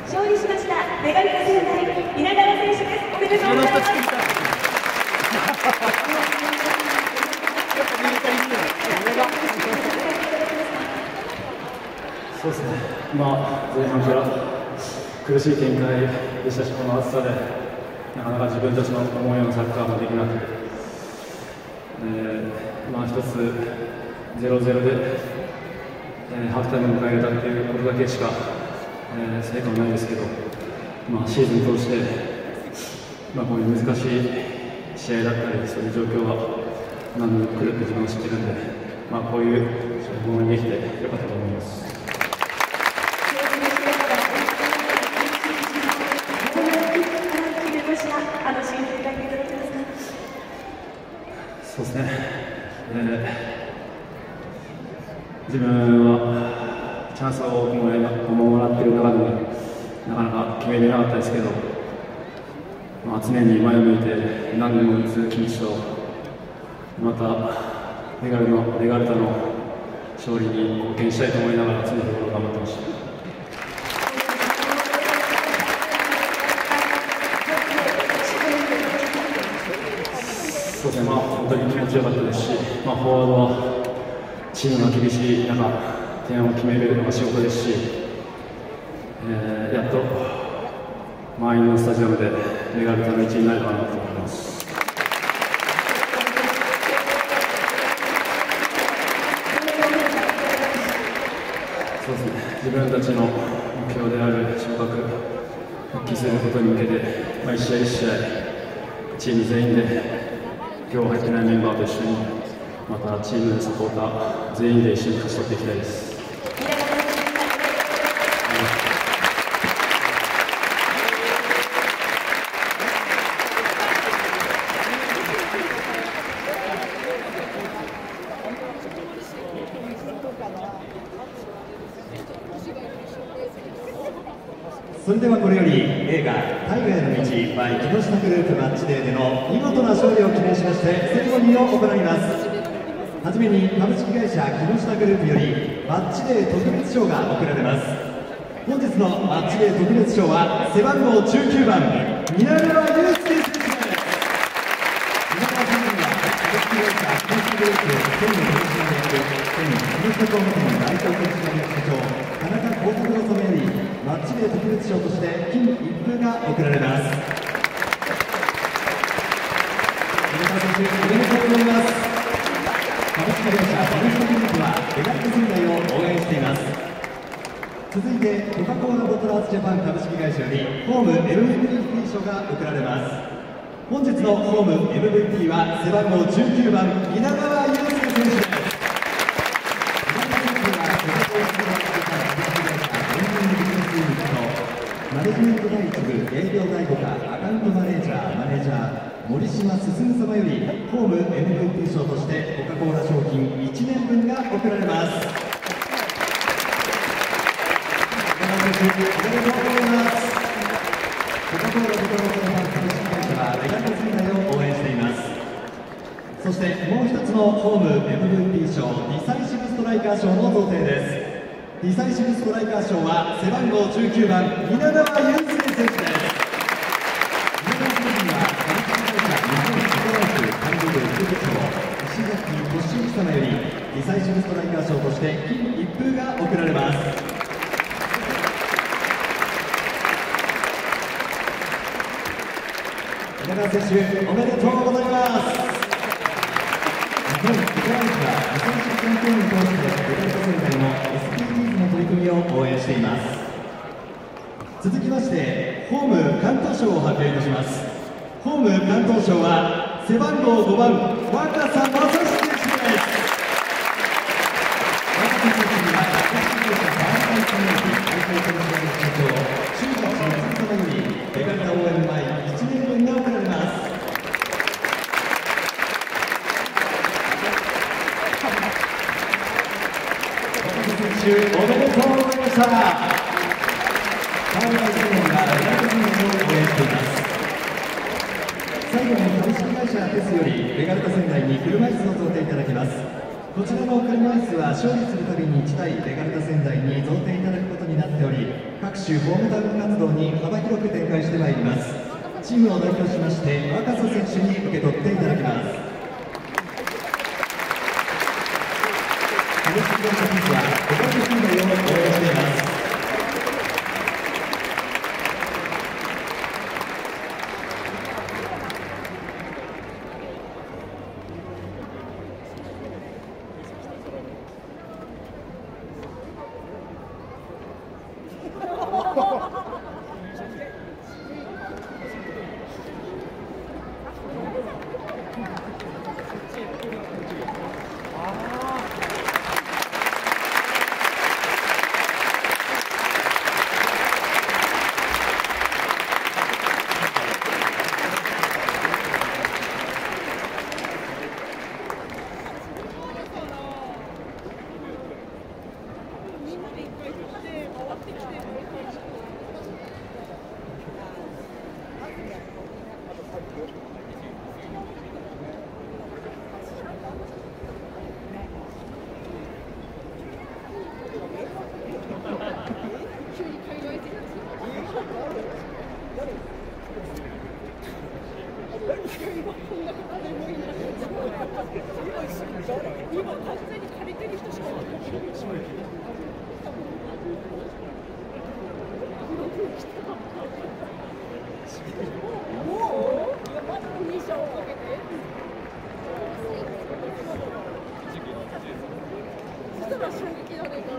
勝利しましたメガリカ仙台稲川選手です。おめでとうございます。 そうですね、前半から苦しい展開でしたし、この暑さでなかなか自分たちの思うようなサッカーもできなくて、一つ0-0で、ハーフタイムを迎えれたっていうことだけしか、成果はないですけど、シーズン通して、こういう難しい試合だったり、そういう状況が何度も来るって自分は知ってるんで、こういう応援できてよかったと思います。そうですね、自分はチャンスを多くもらっている中でもなかなか決めれなかったですけど、常に前を向いて何度も打つ気持ちと、またベガルタの勝利に貢献したいと思いながら常日頃頑張ってました。そうですね、本当に気持ちよかったですし、フォワードはチームが厳しい中、点を決めるのが仕事ですし、やっと満員のスタジアムでベガルタの1位になれたかなと思います。そうですね、自分たちの目標である昇格、復帰することに向けて、一試合一試合、チーム全員で、今日入ってないメンバーと一緒に、またチームのサポーター全員で一緒に勝ち取っていきたいです。 それではこれより映画「大河への道 by 木下グループマッチデー」での見事な勝利を記念しましてセレモニーを行います。はじめに株式会社木下グループよりマッチデー特別賞が贈られます。本日のマッチデー特別賞は背番号19番皆川祐介選手です。皆川選手には株式会社木下グループ専務取締役兼木下工務店代表取締役社長田中幸三郎様よりマッチデー特別賞として金一封が贈られます。皆川選手おめでとうございます。株式会社バルスタグループはベガルタ仙台を応援しています。続いてコカ・コーラボトラーズジャパン株式会社よりホーム MVP 賞が贈られます。本日のホーム MVP は背番号19番稲川祐介選手です。マネジメント第一部営業第5課アカウントマネージャー森島進様よりホーム MVP 賞としてコカ・コーラ商品1年分が贈られます。おめでとうございます。コカ・コーラボトラーズジャパン株式会社はベガルタ仙台を応援しています。そしてもう一つのホーム MVP 賞ディサイシブストライカー賞の贈呈です。ディサイシブストライカー賞は背番号19番稲川祐介選手です。稲川選手には株式会社日本スポライフ幹部部副部長石崎俊之様よりディサイシブストライカー賞として金一封が贈られます。稲川選手おめでとうございます。日本スポライフは2010キャンペーンを通してベガルタ仙台の SDGs の取り組みを応援しています。続きましてホーム関東賞を発表いたします。ホーム関東賞は背番号5番若狭正史選手です。若狭選手には株式会社バーンタイコミュニティ代表取締役社長中田真様よりベガルタ応援前1年分が贈られます。おめでとうございました。海外チームがベガルタ仙台を応援しています。最後に株式会社テスよりベガルタ仙台に車椅子を贈呈いただきます。こちらの車椅子は勝利するたびに1台ベガルタ仙台に贈呈いただくことになっており、 各種ホームタウン活動に幅広く展開してまいります。チームを代表しまして若狭選手に受け取っていただきます。株式会社ピースはご覧の信頼を応援しています。 今完全に借りてる人しかいない。もういやまだ2社をかけてそしたら衝撃だね。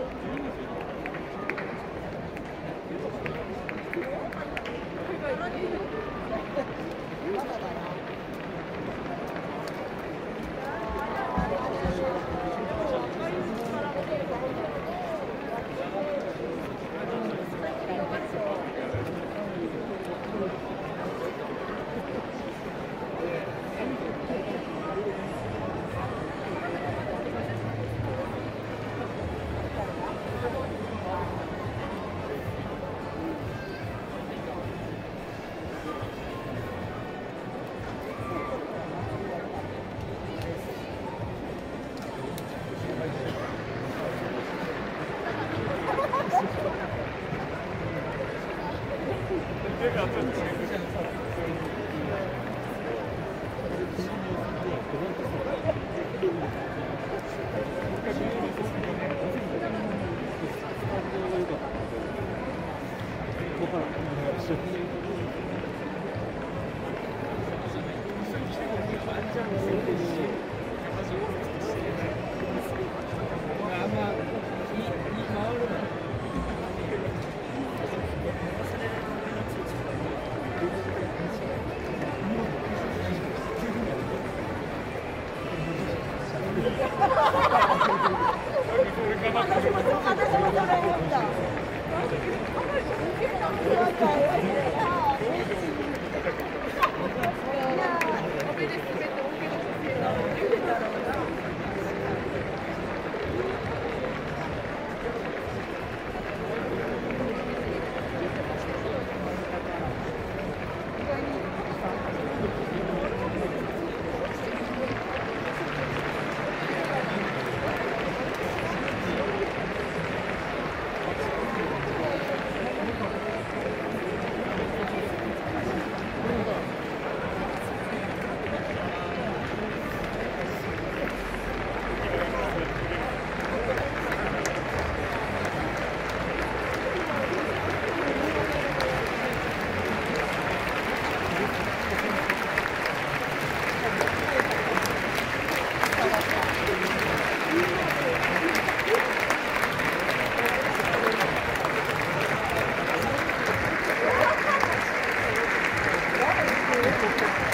Thank you.